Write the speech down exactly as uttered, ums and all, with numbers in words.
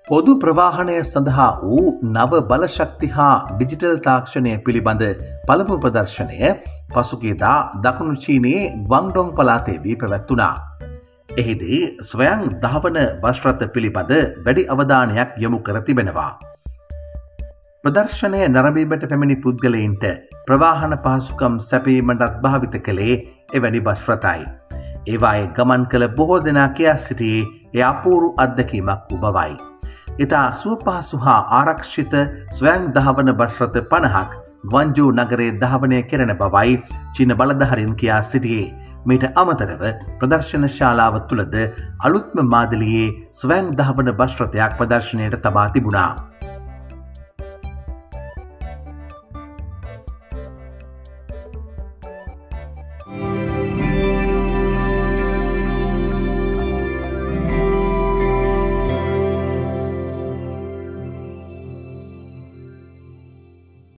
පොදු ප්‍රවාහනය සඳහා වූ නව බලශක්ති හා ඩිජිටල් තාක්ෂණය පිළිබඳ පළමු ප්‍රදර්ශනය පසුගියදා දකුණු චීනයේ ග්වන්ඩොං පළාතේදී පැවැත්වුණා. එහිදී ස්වයං දහවන බස් රථ පිළිබඳ වැඩි අවධානයක් යොමු කර තිබෙනවා. ප්‍රදර්ශනය නැරඹීමට පැමිණි පුද්ගලයින්ට ප්‍රවාහන පහසුකම් සැපීමටත් භාවිත කළේ එවැනි බස් රථයි. ඒවායේ ගමන් කළ බොහෝ දෙනා කියා සිටියේ එය අපූරු අත්දැකීමක් වූ බවයි. ඉතා සුවපහසු හා ආරක්ෂිත ස්වයං දහවන බස් රථ පනහක් ග්වන්ජූ නගරයේ දහවනය කෙරෙන බවයි චීන බලධාරීන් කියා සිටියේ. මීට අමතරව ප්‍රදර්ශන ශාලාව තුළද අලුත්ම මාදලියේ ස්වයං දහවන බස් රථයක් ප්‍රදර්ශනයට තබා තිබුණා.